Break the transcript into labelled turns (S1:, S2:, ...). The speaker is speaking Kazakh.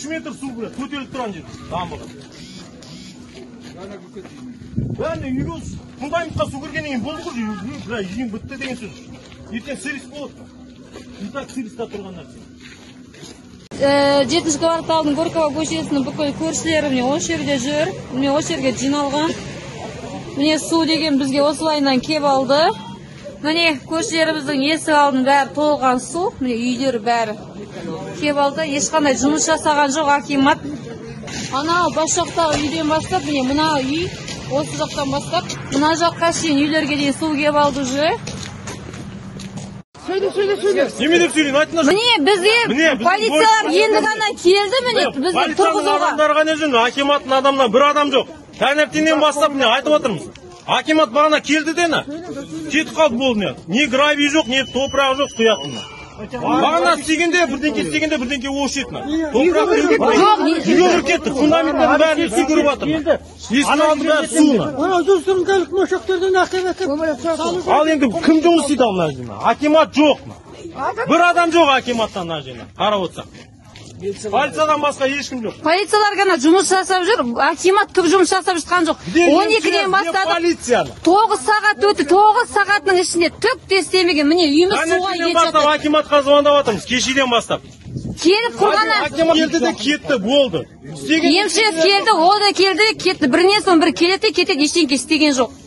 S1: 3 метр су кіреді, көтеріліп тұрған жер. Дамбыға. Бәріне үйге фундаментқа су кіргеннен кейін болды ғой, жүйін бітті деген сөз. Ертең сырыс болады. И так сырыста тұрған нәрсе.
S2: 7 кварталдың Горького көшесінің бүкіл көршілері міне осы жерде жүр. Міне осы жерге жиналған. Міне су деген бізге осылайынан кеп алды. Міне көршілеріміздің есік алдының бәрі толған су. Міне үйлері бәрі кеп алды. Ешқандай жұмыс жасаған жоқ акимат. Анау бас жақтағы үйден бастап, міне мына үй осы жақтан бастап, мына жаққа шейін үйлерге дейін су кеп алды уже.
S1: Неме деп сөйлейін, айтыңдар.
S2: Міне бізге полициялар енді ғана келді, міне бізге тұрғызуға.
S1: Адамдарға не жөн, акиматтың адамынан бір адам жоқ. Таңертеңнен бастап міне айтып отырмыз. Акимат бағана келді дені. Кетіп қалды болды не. Не гравий жоқ, не топырағы жоқ құятын. Бағана істегенде, бірдеңке ош етін. Топырақ үйір кетті, фундаменттердің бәрін су көріп жатыр. Есін алды бәрі суына. Ал енді кім жұмыс істейді ал мына жерде? Акимат жоқ. Бір адам жоқ акиматтан мына жерде. Қарап отырсақ. Полициядан басқа ешкім жоқ.
S2: Полициялар ғана жұмыс жасап жүр, акимат түк жұмыс жасап жатқан жоқ. 12-ден бастады. 9 сағат өтті, 9 сағаттың ішінде түк те істемеген. Міне үйіміз суға кетіп жатыр.
S1: Акиматқа звондап жатырмыз, кешеден бастап.
S2: Келіп құрғаннан
S1: акимат келді де кетті, болды.
S2: Емші келді, ол да келді, кетті. Бірінен соң бір келеді, кетеді, ештеңке істеген жоқ.